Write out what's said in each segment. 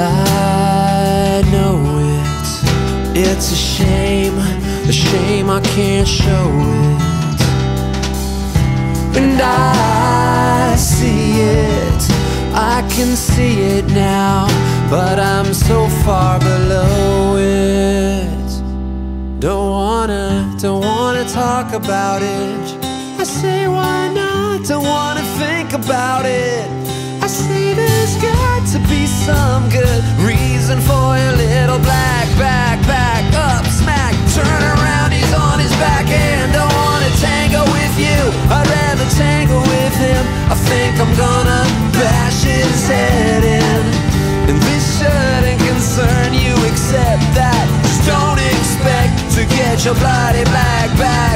I know it's a shame I can't show it. And I see it, I can see it now, but I'm so far below it. Don't wanna talk about it. I say why not, don't wanna think about it. I say there's got to be some good reason for your little black back up smack. Turn around, he's on his back and don't wanna tango with you. I'd rather tango with him. I think I'm gonna bash his head in. And this shouldn't concern you except that just don't expect to get your bloody black back.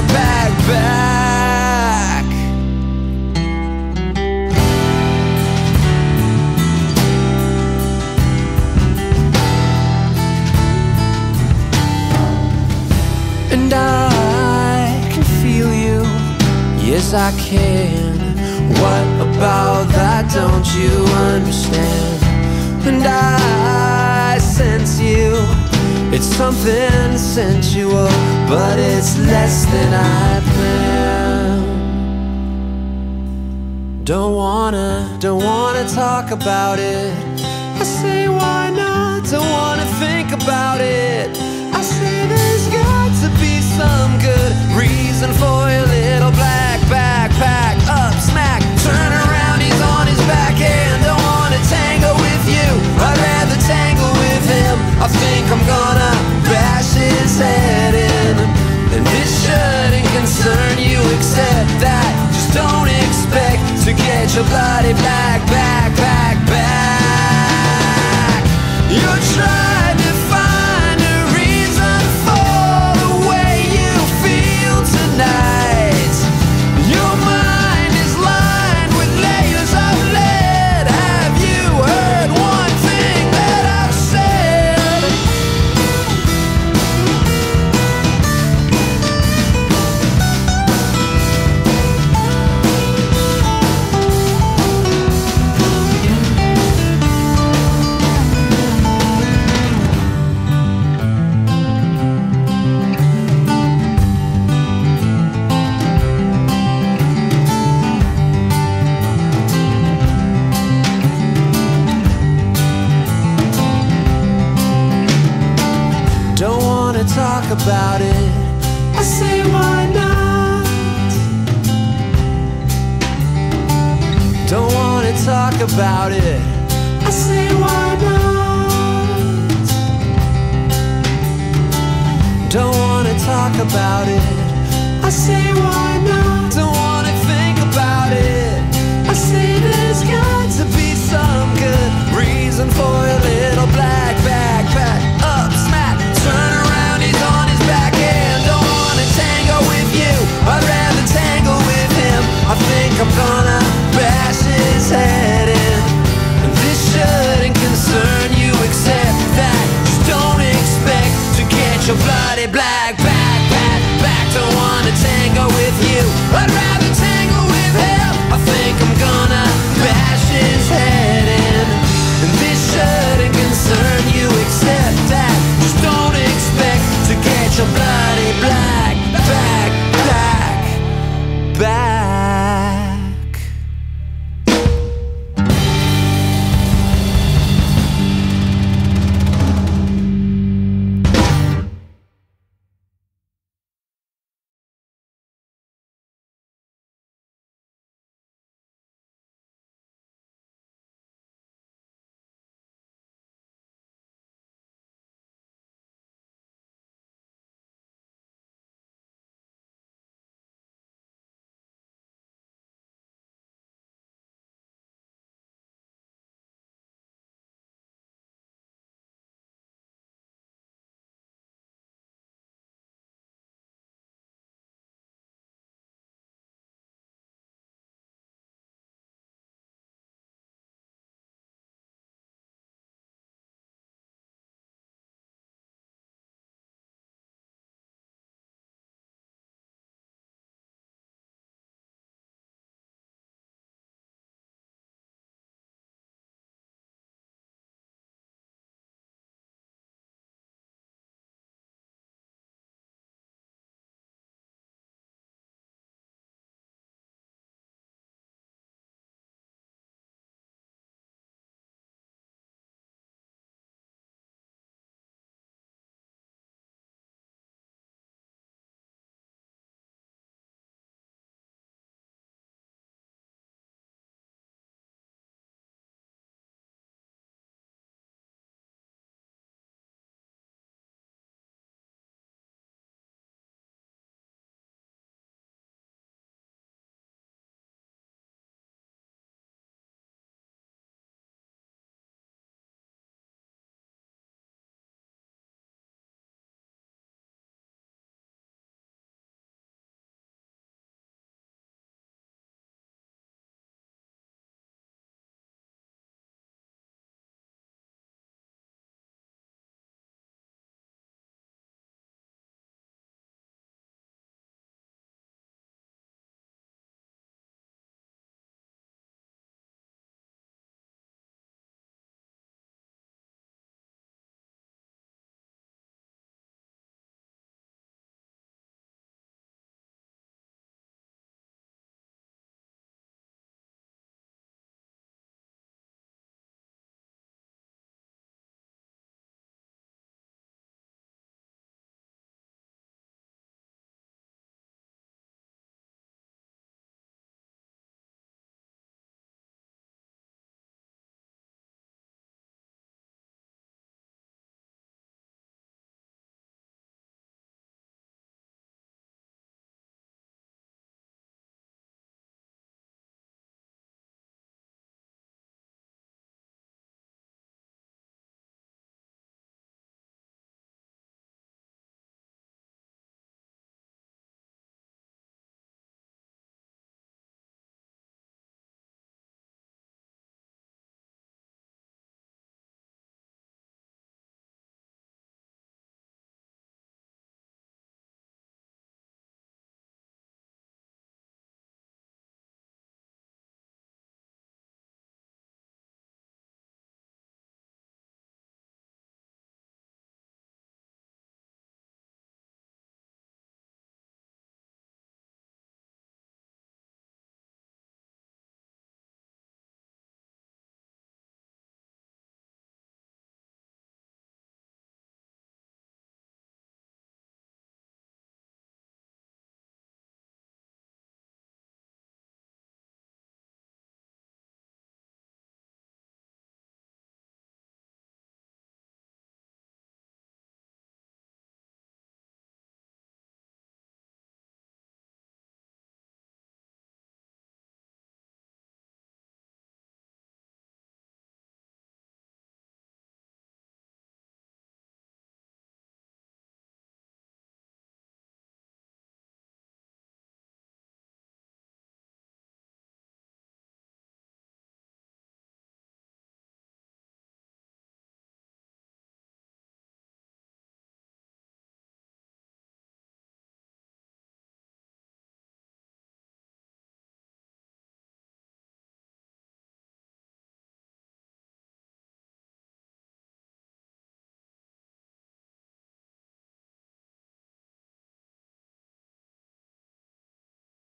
And I can feel you, yes I can. What about that don't you understand? And I sense you, it's something sensual, but it's less than I planned. Don't wanna talk about it. I say why not, don't wanna think about it. I say there's got to be some good reason for your little black backpack up smack. Turn around, he's on his back and don't wanna tango with you. I'd rather tango with him. I think I'm gonna bash his head in. And this shouldn't concern you except that just don't expect to get your bloody black back. You're trying to find a reason for the way you feel tonight. Your mind is lined with layers of lead. Have you heard one thing that I've said? Don't wanna talk about it. I say why not? Don't wanna talk about it. I say why not? Don't wanna talk about it. I say why